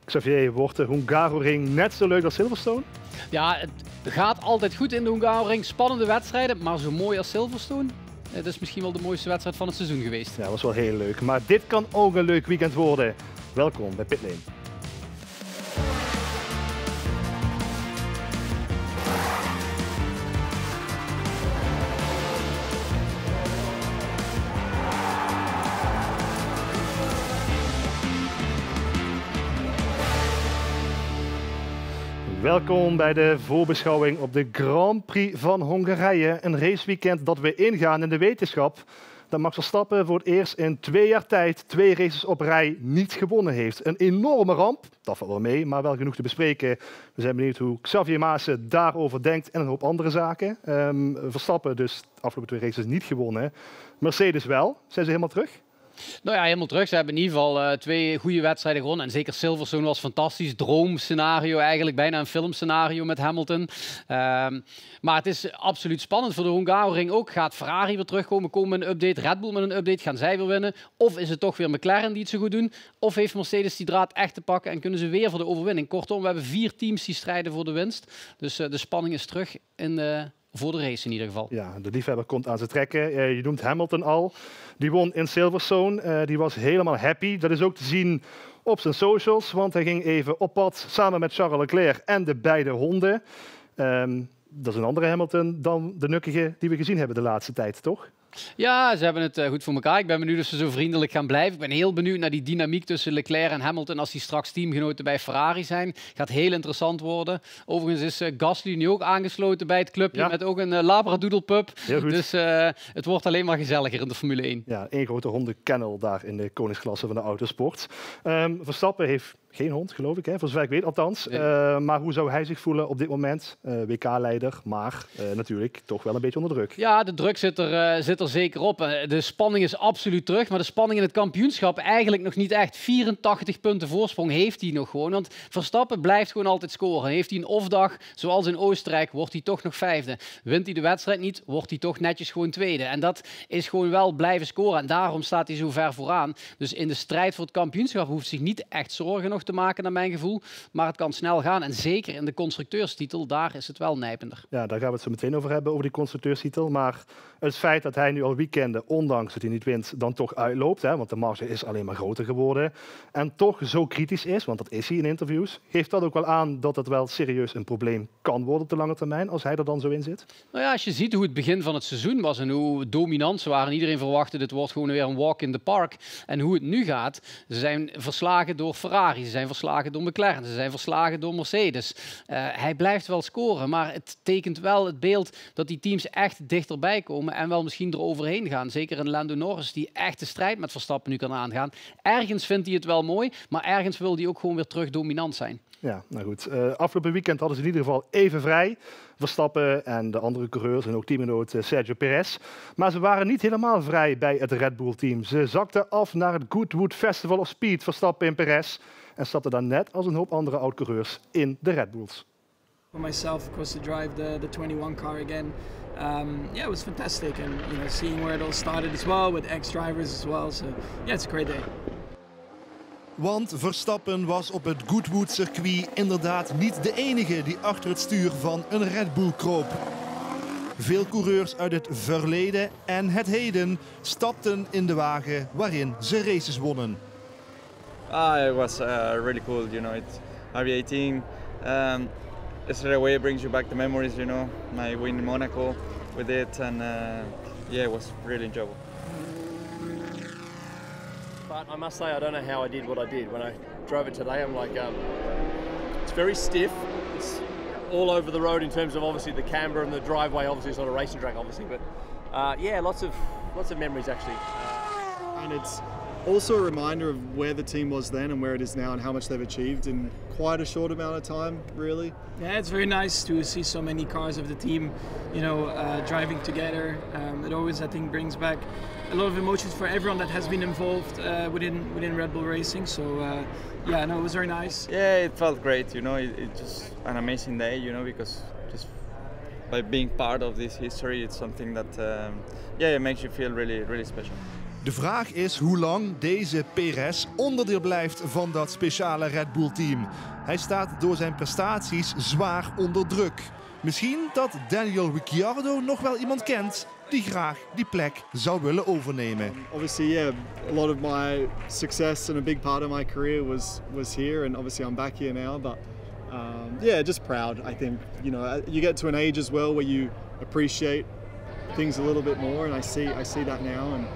Xavier, wordt de Hungaroring net zo leuk als Silverstone? Ja, het gaat altijd goed in de Hungaroring. Spannende wedstrijden, maar zo mooi als Silverstone. Het is misschien wel de mooiste wedstrijd van het seizoen geweest. Ja, dat was wel heel leuk. Maar dit kan ook een leuk weekend worden. Welkom bij Pitlane. Welkom bij de voorbeschouwing op de Grand Prix van Hongarije. Een raceweekend dat we ingaan in de wetenschap dat Max Verstappen voor het eerst in 2 jaar tijd 2 races op rij niet gewonnen heeft. Een enorme ramp, dat valt wel mee, maar wel genoeg te bespreken. We zijn benieuwd hoe Xavier Maassen daarover denkt en een hoop andere zaken. Verstappen dus de afgelopen 2 races niet gewonnen. Mercedes wel. Zijn ze helemaal terug? Nou ja, helemaal terug. Ze hebben in ieder geval 2 goede wedstrijden gewonnen. En zeker Silverstone was fantastisch. Droomscenario eigenlijk, bijna een filmscenario met Hamilton. Maar het is absoluut spannend voor de Hungaroring ook. Gaat Ferrari weer terugkomen, komen met een update? Red Bull met een update, gaan zij weer winnen? Of is het toch weer McLaren die het zo goed doen? Of heeft Mercedes die draad echt te pakken en kunnen ze weer voor de overwinning? Kortom, we hebben 4 teams die strijden voor de winst. Dus de spanning is terug voor de race in ieder geval. Ja, de liefhebber komt aan zijn trekken. Je noemt Hamilton al. Die won in Silverstone. Die was helemaal happy. Dat is ook te zien op zijn socials, want hij ging even op pad samen met Charles Leclerc en de beide honden. Dat is een andere Hamilton dan de nukkige die we gezien hebben de laatste tijd, toch? Ja, ze hebben het goed voor elkaar. Ik ben benieuwd of ze zo vriendelijk gaan blijven. Ik ben heel benieuwd naar die dynamiek tussen Leclerc en Hamilton als die straks teamgenoten bij Ferrari zijn. Gaat heel interessant worden. Overigens is Gasly nu ook aangesloten bij het clubje met ook een Labradoodle pup. Dus het wordt alleen maar gezelliger in de Formule 1. Ja, één grote hondenkennel daar in de koningsklasse van de autosport. Verstappen heeft geen hond, geloof ik, hè? Voor zover ik weet althans. Maar hoe zou hij zich voelen op dit moment? WK-leider, maar natuurlijk toch wel een beetje onder druk. Ja, de druk zit er zeker op. De spanning is absoluut terug, maar de spanning in het kampioenschap eigenlijk nog niet echt. 84 punten voorsprong heeft hij nog gewoon, want Verstappen blijft gewoon altijd scoren. Heeft hij een off-dag, zoals in Oostenrijk, wordt hij toch nog 5e. Wint hij de wedstrijd niet, wordt hij toch netjes gewoon 2e. En dat is gewoon wel blijven scoren en daarom staat hij zo ver vooraan. Dus in de strijd voor het kampioenschap hoeft zich niet echt zorgen nog te maken, naar mijn gevoel. Maar het kan snel gaan. En zeker in de constructeurstitel, daar is het wel nijpender. Ja, daar gaan we het zo meteen over hebben, over die constructeurstitel. Maar het feit dat hij nu al weekenden, ondanks dat hij niet wint, dan toch uitloopt. Hè, want de marge is alleen maar groter geworden. En toch zo kritisch is, want dat is hij in interviews. Geeft dat ook wel aan dat het wel serieus een probleem kan worden op de lange termijn, als hij er dan zo in zit? Nou ja, als je ziet hoe het begin van het seizoen was en hoe dominant ze waren. Iedereen verwachtte, dit wordt gewoon weer een walk in the park. En hoe het nu gaat, ze zijn verslagen door Ferrari. Ze zijn verslagen door McLaren, ze zijn verslagen door Mercedes. Hij blijft wel scoren, maar het tekent wel het beeld dat die teams echt dichterbij komen en wel misschien eroverheen gaan. Zeker een Lando Norris die echt de strijd met Verstappen nu kan aangaan. Ergens vindt hij het wel mooi, maar ergens wil hij ook gewoon weer terug dominant zijn. Ja, nou goed. Afgelopen weekend hadden ze in ieder geval even vrij. Verstappen en de andere coureurs en ook teamgenoot Sergio Perez. Maar ze waren niet helemaal vrij bij het Red Bull team. Ze zakten af naar het Goodwood Festival of Speed, Verstappen en Perez. En stapten dan net als een hoop andere oud-coureurs in de Red Bulls. For myself, of course, to drive the 21 car again, yeah, it was fantastic, and seeing where it all started as well with ex-drivers as well. So yeah, it's a great day. Want Verstappen was op het Goodwood circuit inderdaad niet de enige die achter het stuur van een Red Bull kroop. Veel coureurs uit het verleden en het heden stapten in de wagen waarin ze races wonnen. It was really cool, it's RB18. Straight away brings you back the memories, my win in Monaco with it, and yeah, it was really enjoyable. But I must say, I don't know how I did what I did. When I drove it today, I'm like, it's very stiff. It's all over the road in terms of obviously the camber and the driveway. Obviously, it's not a racing track, obviously, but yeah, lots of memories actually. And it's also a reminder of where the team was then and where it is now and how much they've achieved in quite a short amount of time, really. Yeah, it's very nice to see so many cars of the team, driving together. It always, I think, brings back a lot of emotions for everyone that has been involved within Red Bull Racing. So yeah, no, it was very nice. Yeah, it felt great. It's just an amazing day. Because just by being part of this history, it's something that yeah, it makes you feel really, really special. De vraag is hoe lang deze Perez onderdeel blijft van dat speciale Red Bull team. Hij staat door zijn prestaties zwaar onder druk. Misschien dat Daniel Ricciardo nog wel iemand kent die graag die plek zou willen overnemen. Obviously, yeah, a lot of my success and a big part of my career was here, and obviously I'm back here now. But yeah, just proud. I think you get to an age as well where you appreciate things a little bit more, and I see that now. And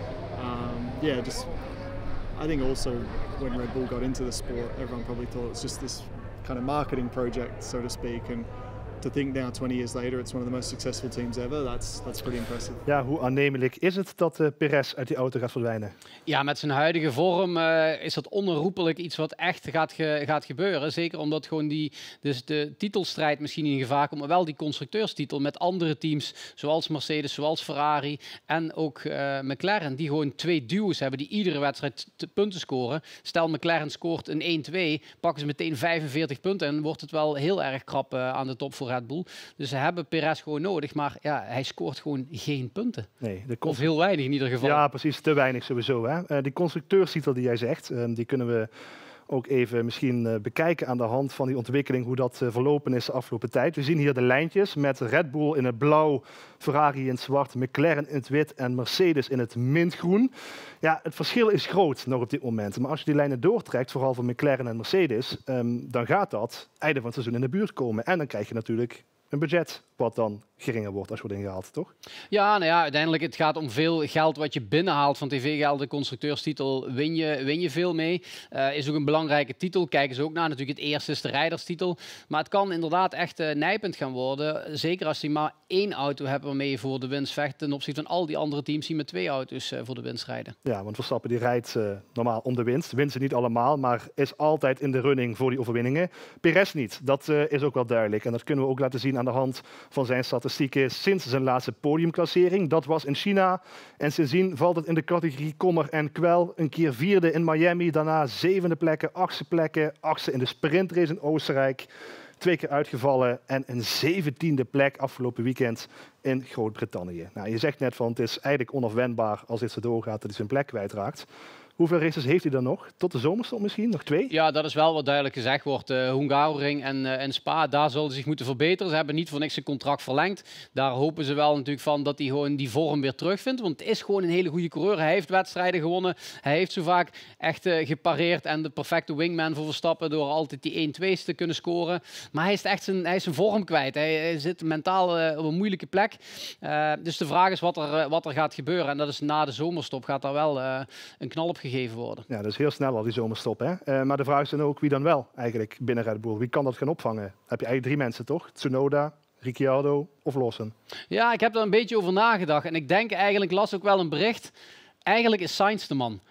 yeah, just I think also when Red Bull got into the sport, everyone probably thought it was just this kind of marketing project, so to speak. And to think now, 20 years later, it's one of the most successful teams ever. That's pretty impressive. Ja, hoe aannemelijk is het dat Perez uit die auto gaat verdwijnen? Ja, met zijn huidige vorm is dat onherroepelijk iets wat echt gaat gebeuren. Zeker omdat gewoon de titelstrijd misschien in gevaar komt, maar wel die constructeurstitel met andere teams, zoals Mercedes, zoals Ferrari en ook McLaren, die gewoon 2 duo's hebben die iedere wedstrijd punten scoren. Stel McLaren scoort een 1-2, pakken ze meteen 45 punten en wordt het wel heel erg krap aan de top voor Red Bull. Dus ze hebben Perez gewoon nodig, maar ja, hij scoort gewoon geen punten. Nee, of heel weinig in ieder geval. Ja, precies, te weinig sowieso. Hè? Die constructeurstitel die jij zegt, die kunnen we ook even misschien bekijken aan de hand van die ontwikkeling, hoe dat verlopen is de afgelopen tijd. We zien hier de lijntjes met Red Bull in het blauw, Ferrari in het zwart, McLaren in het wit en Mercedes in het mintgroen. Ja, het verschil is groot nog op dit moment. Maar als je die lijnen doortrekt, vooral van McLaren en Mercedes, dan gaat dat einde van het seizoen in de buurt komen. En dan krijg je natuurlijk een budget wat dan geringer wordt als wordt ingehaald, toch? Ja, nou ja, uiteindelijk het gaat om veel geld wat je binnenhaalt van tv-geld. De constructeurstitel win je veel mee. Is ook een belangrijke titel. Kijken ze ook naar. Natuurlijk het eerste is de rijderstitel. Maar het kan inderdaad echt nijpend gaan worden. Zeker als je maar 1 auto hebt waarmee je voor de winst vecht ten opzichte van al die andere teams die met 2 auto's voor de winst rijden. Ja, want Verstappen die rijdt normaal om de winst. Wint ze niet allemaal, maar is altijd in de running voor die overwinningen. Perez niet. Dat is ook wel duidelijk. En dat kunnen we ook laten zien aan de hand van zijn statistieken sinds zijn laatste podiumklassering. Dat was in China. En sindsdien valt het in de categorie kommer en kwel. Een keer 4e in Miami, daarna 7e plekken, 8e plekken, 8e in de sprintrace in Oostenrijk. 2 keer uitgevallen en een 17e plek afgelopen weekend in Groot-Brittannië. Nou, je zegt net van het is eigenlijk onafwendbaar als dit zo doorgaat dat hij zijn plek kwijtraakt. Hoeveel races heeft hij dan nog? Tot de zomerstop misschien? Nog 2? Ja, dat is wel wat duidelijk gezegd wordt. Hungaroring en Spa, daar zullen ze zich moeten verbeteren. Ze hebben niet voor niks zijn contract verlengd. Daar hopen ze wel natuurlijk van dat hij gewoon die vorm weer terugvindt. Want het is gewoon een hele goede coureur. Hij heeft wedstrijden gewonnen. Hij heeft zo vaak echt gepareerd en de perfecte wingman voor Verstappen door altijd die 1-2's te kunnen scoren. Maar hij is echt zijn vorm kwijt. Hij zit mentaal op een moeilijke plek. Dus de vraag is wat er gaat gebeuren. En dat is na de zomerstop gaat daar wel een knal op gegeven worden. Ja, dat is heel snel al die zomerstop. Hè? Maar de vraag is dan ook wie dan wel eigenlijk binnen Red Bull. Wie kan dat gaan opvangen? Heb je eigenlijk 3 mensen toch? Tsunoda, Ricciardo of Lawson? Ja, ik heb daar een beetje over nagedacht. En ik denk eigenlijk, las ook wel een bericht. Eigenlijk is Sainz de man.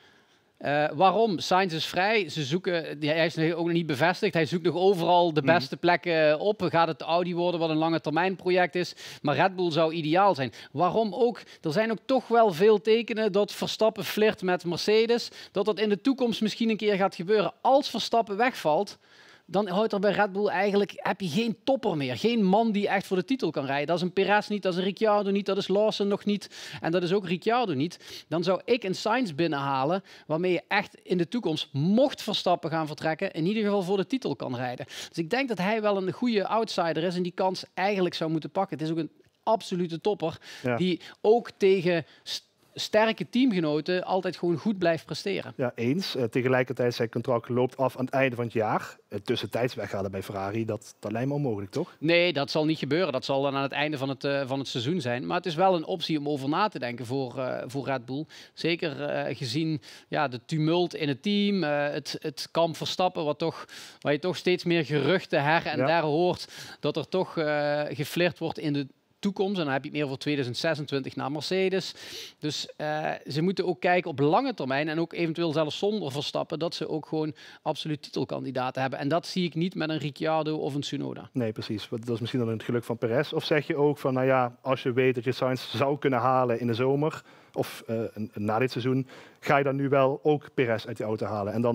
Waarom? Sainz is vrij. Ze zoeken, hij is ook nog niet bevestigd. Hij zoekt nog overal de beste plekken op. Gaat het de Audi worden, wat een lange termijn project is. Maar Red Bull zou ideaal zijn. Waarom ook? Er zijn ook toch wel veel tekenen dat Verstappen flirt met Mercedes. Dat in de toekomst misschien een keer gaat gebeuren. Als Verstappen wegvalt, dan houdt er bij Red Bull eigenlijk, heb je geen topper meer. Geen man die echt voor de titel kan rijden. Dat is een Perez niet, dat is een Ricciardo niet, dat is Lawson nog niet. En dat is ook Ricciardo niet. Dan zou ik een Sainz binnenhalen waarmee je echt in de toekomst, mocht Verstappen gaan vertrekken, in ieder geval voor de titel kan rijden. Dus ik denk dat hij wel een goede outsider is en die kans eigenlijk zou moeten pakken. Het is ook een absolute topper die ook tegen sterke teamgenoten altijd gewoon goed blijft presteren. Ja, eens. Tegelijkertijd zijn contract loopt af aan het einde van het jaar. Tussentijds weghalen bij Ferrari, dat lijkt me onmogelijk, toch? Nee, dat zal niet gebeuren. Dat zal dan aan het einde van het seizoen zijn. Maar het is wel een optie om over na te denken voor Red Bull. Zeker gezien de tumult in het team, het kamp Verstappen, waar je toch steeds meer geruchten her en der hoort, dat er toch geflirt wordt in de toekomst. En dan heb je het meer voor 2026 naar Mercedes. Dus ze moeten ook kijken op lange termijn en ook eventueel zelfs zonder Verstappen dat ze ook gewoon absoluut titelkandidaten hebben. En dat zie ik niet met een Ricciardo of een Tsunoda. Nee, precies. Dat is misschien dan het geluk van Perez. Of zeg je ook van, nou ja, als je weet dat je Sainz zou kunnen halen in de zomer of na dit seizoen, ga je dan nu wel ook Perez uit die auto halen en dan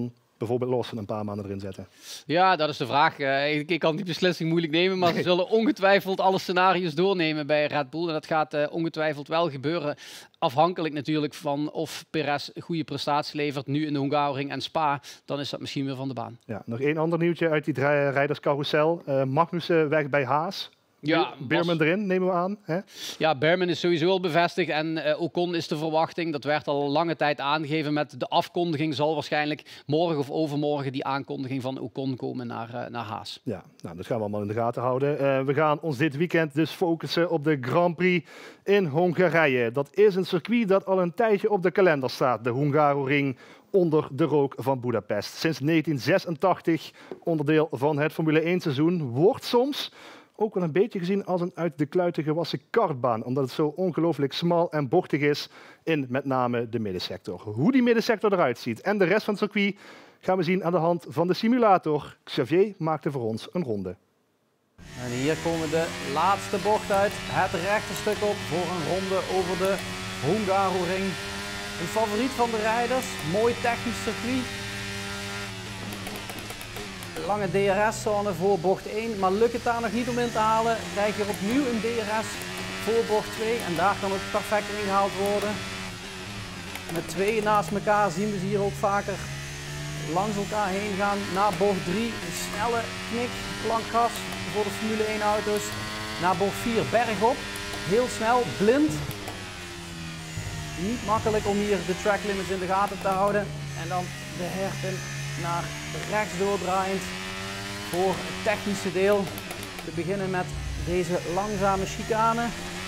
bijvoorbeeld Lawson een paar maanden erin zetten? Ja, dat is de vraag. Ik kan die beslissing moeilijk nemen, maar ze zullen ongetwijfeld alle scenario's doornemen bij Red Bull. En dat gaat ongetwijfeld wel gebeuren. Afhankelijk natuurlijk van of Perez een goede prestatie levert nu in de Hungaroring en Spa. Dan is dat misschien weer van de baan. Ja, nog één ander nieuwtje uit die rijderscarousel. Magnussen weg bij Haas. Ja, Beerman erin, nemen we aan. Hè? Ja, Beerman is sowieso al bevestigd en Ocon is de verwachting. Dat werd al lange tijd aangegeven met de afkondiging. Zal waarschijnlijk morgen of overmorgen die aankondiging van Ocon komen naar Haas. Ja, nou, dat gaan we allemaal in de gaten houden. We gaan ons dit weekend dus focussen op de Grand Prix in Hongarije. Dat is een circuit dat al een tijdje op de kalender staat. De Hungaroring onder de rook van Budapest. Sinds 1986 onderdeel van het Formule 1 seizoen. Wordt soms ook wel een beetje gezien als een uit de kluiten gewassen kartbaan, omdat het zo ongelooflijk smal en bochtig is in met name de middensector. Hoe die middensector eruit ziet en de rest van het circuit gaan we zien aan de hand van de simulator. Xavier maakte voor ons een ronde. En hier komen de laatste bocht uit, het rechte stuk op voor een ronde over de Hungaroring. Een favoriet van de rijders, mooi technisch circuit. Lange DRS-zone voor bocht 1, maar lukt het daar nog niet om in te halen, krijg je opnieuw een DRS voor bocht 2 en daar kan het perfect ingehaald worden. Met twee naast elkaar zien we ze hier ook vaker langs elkaar heen gaan naar bocht 3. Een snelle knik, plank gas voor de Formule 1 auto's. Naar bocht 4 bergop, heel snel, blind. Niet makkelijk om hier de track limits in de gaten te houden. En dan de hairpin naar rechts doordraaiend voor het technische deel. We beginnen met deze langzame chicane.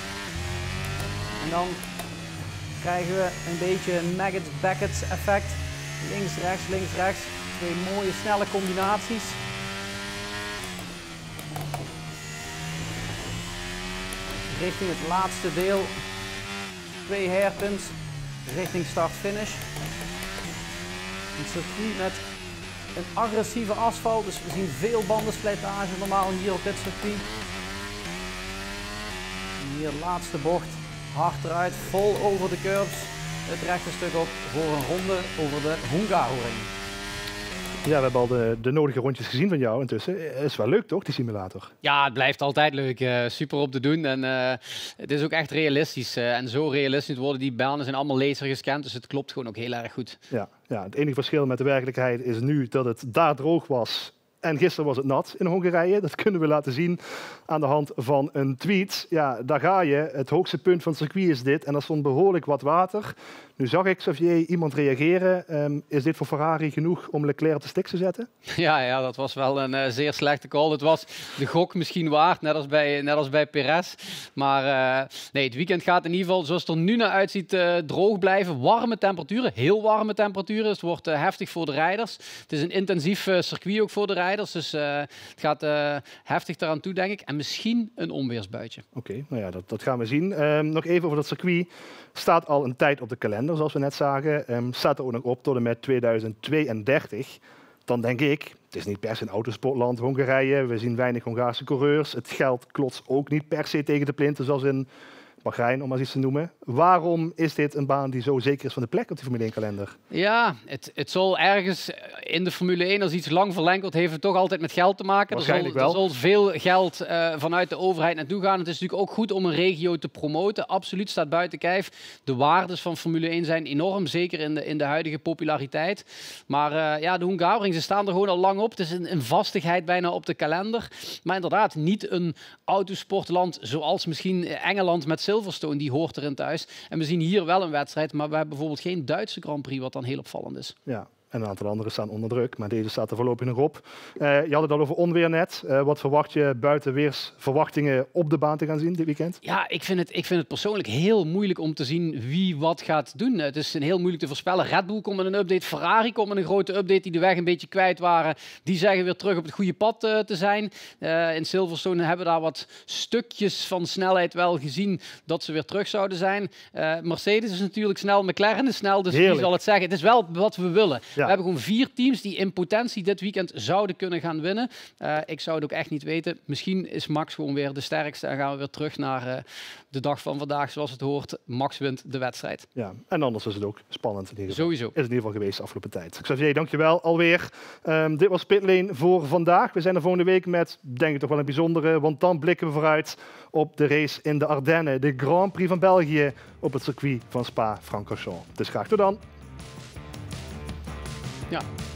En dan krijgen we een beetje een Maggots-Beckett effect. Links, rechts. Twee mooie snelle combinaties. Richting het laatste deel. Twee hairpins richting start-finish. Een circuit met een agressieve asfalt, dus we zien veel bandenslijtage normaal hier op dit circuit. En hier de laatste bocht, hard eruit, vol over de curbs. Het rechte stuk op voor een ronde over de Hungaroring. Ja, we hebben al de nodige rondjes gezien van jou intussen. Is wel leuk toch, die simulator? Ja, het blijft altijd leuk. Super op te doen en het is ook echt realistisch. En zo realistisch worden die banen zijn allemaal laser gescand, dus het klopt gewoon ook heel erg goed. Ja, het enige verschil met de werkelijkheid is nu dat het daar droog was. En gisteren was het nat in Hongarije. Dat kunnen we laten zien aan de hand van een tweet. Ja, daar ga je. Het hoogste punt van het circuit is dit. En er stond behoorlijk wat water. Nu zag ik, Xavier, iemand reageren. Is dit voor Ferrari genoeg om Leclerc op de stik te zetten? Ja, dat was wel een zeer slechte call. Het was de gok misschien waard, net als bij Perez. Maar nee, het weekend gaat in ieder geval, zoals het er nu naar uitziet, droog blijven. Warme temperaturen, heel warme temperaturen. Dus het wordt heftig voor de rijders. Het is een intensief circuit ook voor de rijders. Dus het gaat heftig eraan toe, denk ik. En misschien een onweersbuitje. Oké, nou ja, dat gaan we zien. Nog even over dat circuit. Staat al een tijd op de kalender, zoals we net zagen. Staat er ook nog op tot en met 2032. Dan denk ik, het is niet per se een autosportland, Hongarije. We zien weinig Hongaarse coureurs. Het geld klotst ook niet per se tegen de plinten, zoals in Bahrein, om maar iets te noemen. Waarom is dit een baan die zo zeker is van de plek op die Formule 1-kalender? Ja, het zal ergens in de Formule 1, als iets lang verlengd wordt, heeft het toch altijd met geld te maken. Waarschijnlijk wel. Er zal veel geld vanuit de overheid naartoe gaan. Het is natuurlijk ook goed om een regio te promoten. Absoluut, staat buiten kijf. De waardes van Formule 1 zijn enorm, zeker in de huidige populariteit. Maar ja, de Hungaroring, ze staan er gewoon al lang op. Het is een vastigheid bijna op de kalender. Maar inderdaad, niet een autosportland zoals misschien Engeland met Silverstone, die hoort erin thuis. En we zien hier wel een wedstrijd, maar we hebben bijvoorbeeld geen Duitse Grand Prix, wat dan heel opvallend is. Ja, en een aantal andere staan onder druk, maar deze staat er voorlopig nog op. Je had het al over onweer net. Wat verwacht je buiten weersverwachtingen op de baan te gaan zien dit weekend? Ja, ik vind het persoonlijk heel moeilijk om te zien wie wat gaat doen. Het is heel moeilijk te voorspellen. Red Bull komt met een update, Ferrari komt met een grote update, die de weg een beetje kwijt waren. Die zeggen weer terug op het goede pad te zijn. In Silverstone hebben we daar wat stukjes van snelheid wel gezien dat ze weer terug zouden zijn. Mercedes is natuurlijk snel, McLaren is snel, dus wie zal het zeggen? Het is wel wat we willen. We hebben gewoon 4 teams die in potentie dit weekend zouden kunnen gaan winnen. Ik zou het ook echt niet weten. Misschien is Max gewoon weer de sterkste en gaan we weer terug naar de dag van vandaag zoals het hoort. Max wint de wedstrijd. Ja, en anders is het ook spannend. In ieder geval. Sowieso. Is in ieder geval geweest de afgelopen tijd. Xavier, dankjewel alweer. Dit was Pitlane voor vandaag. We zijn er volgende week met, denk ik toch wel een bijzondere, want dan blikken we vooruit op de race in de Ardennen. De Grand Prix van België op het circuit van Spa-Francorchamps. Dus graag tot dan. Ja.